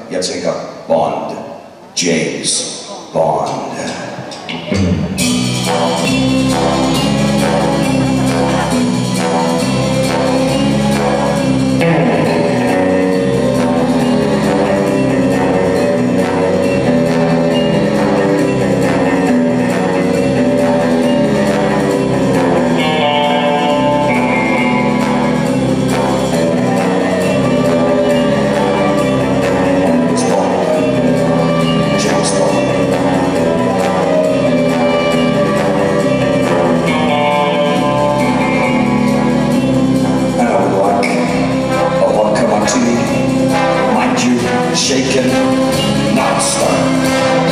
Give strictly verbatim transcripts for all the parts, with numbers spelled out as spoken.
Jacek Bond, James Bond. Shaken, not stunned.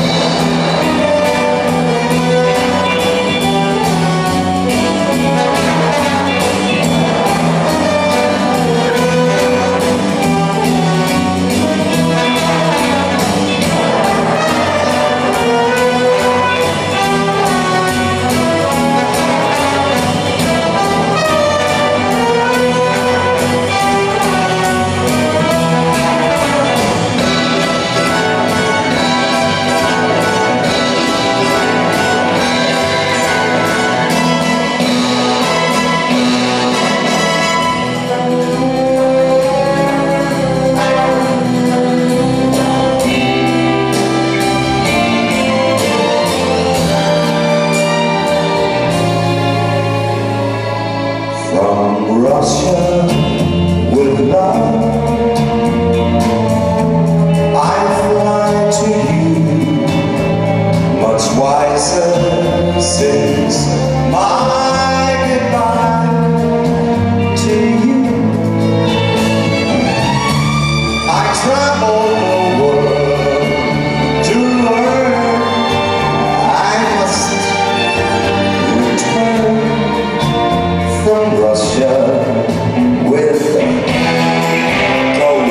From Russia with love, I fly to you, much wiser since my goodbye to you. I travel the world to learn I must return from Russia with gold.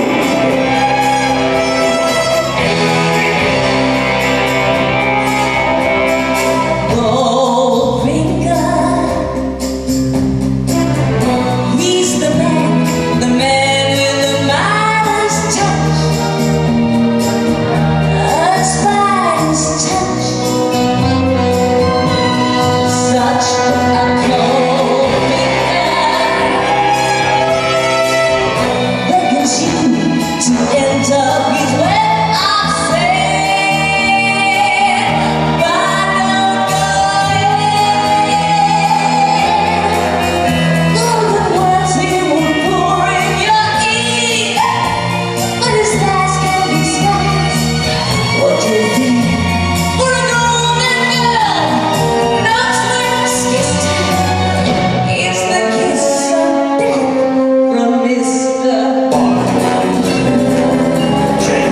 Goldfinger, he's the man, the man with the Midas touch, a spider's touch, such a cold to end up his web of sand, but don't go in. Golden words he will pour in your ear, but his lies can be spies. What do you think for a golden girl? Not first kiss time, it's the kiss of death from Mister Bond. James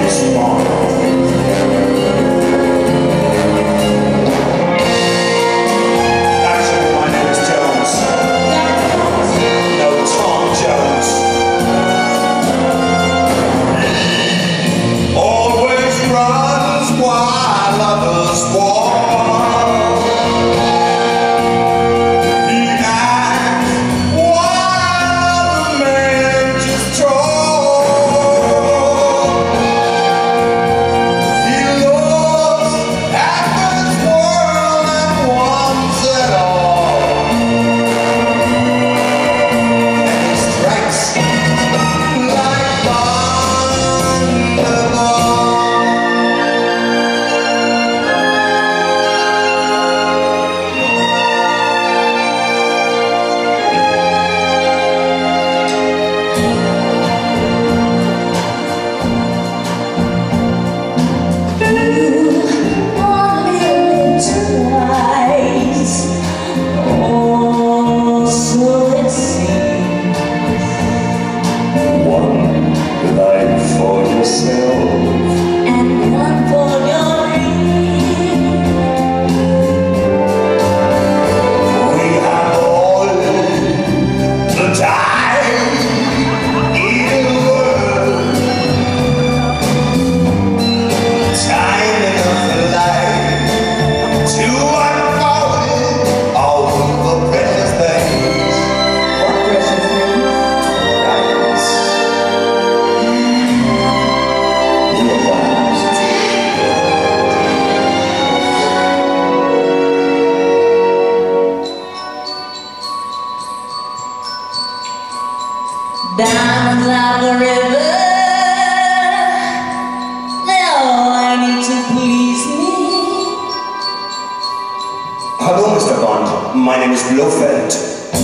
name is Blofeld.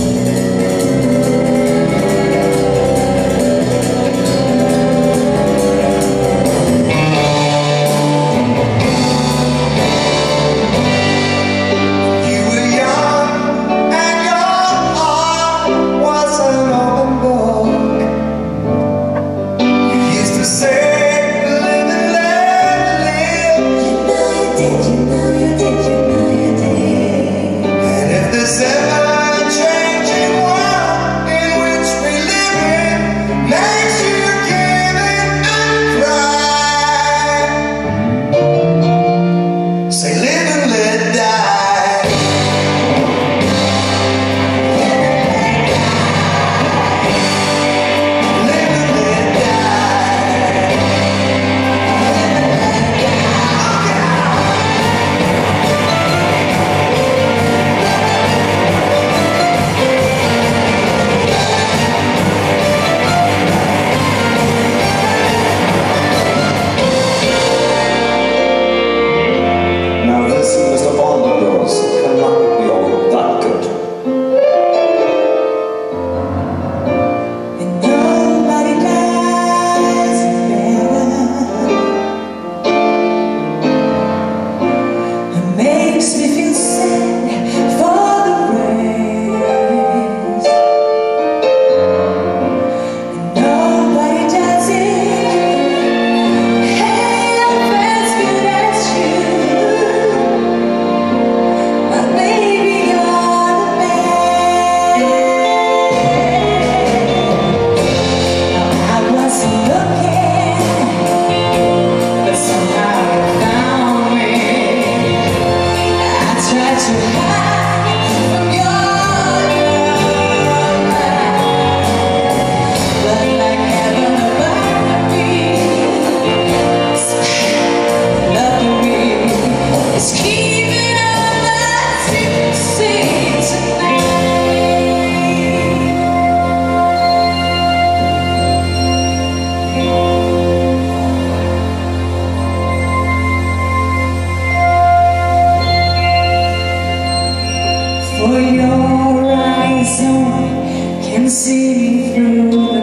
For your eyes only can see me through the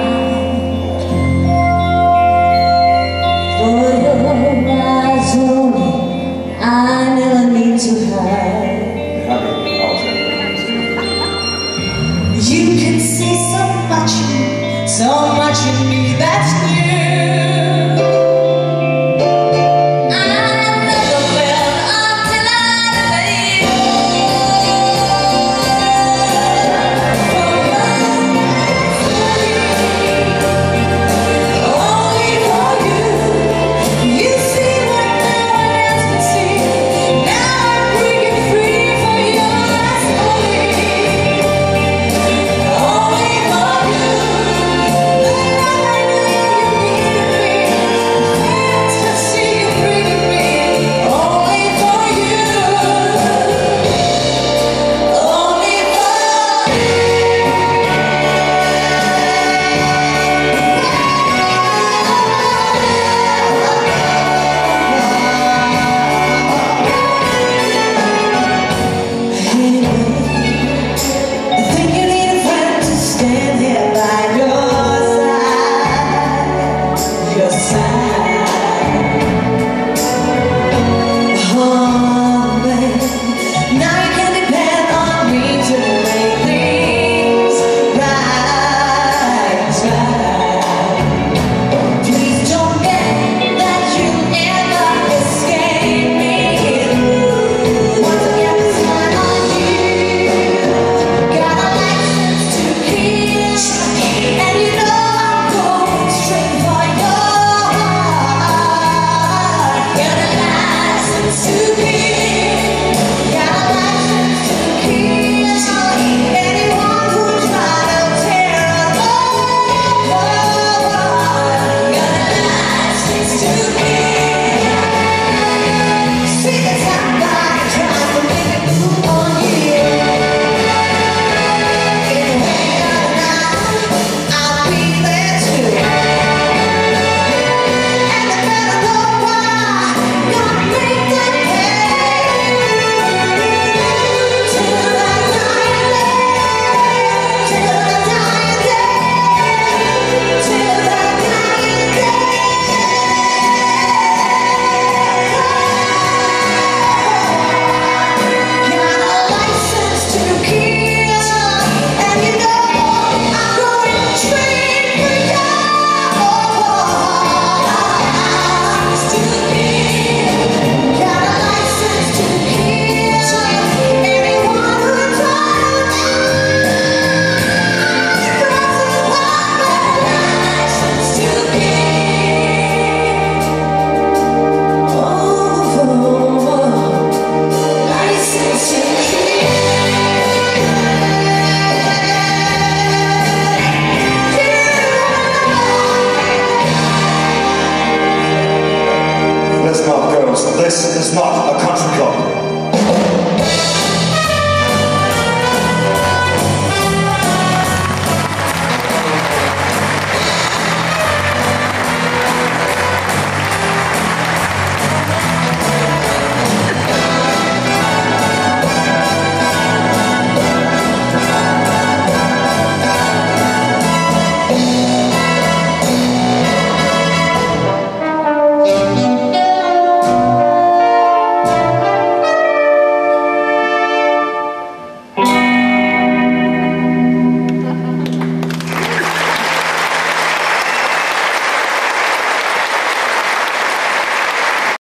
night. For your eyes only I never need to hide. You can see so much, so much in me that's new. Free Listen up, girls. This is not a country club.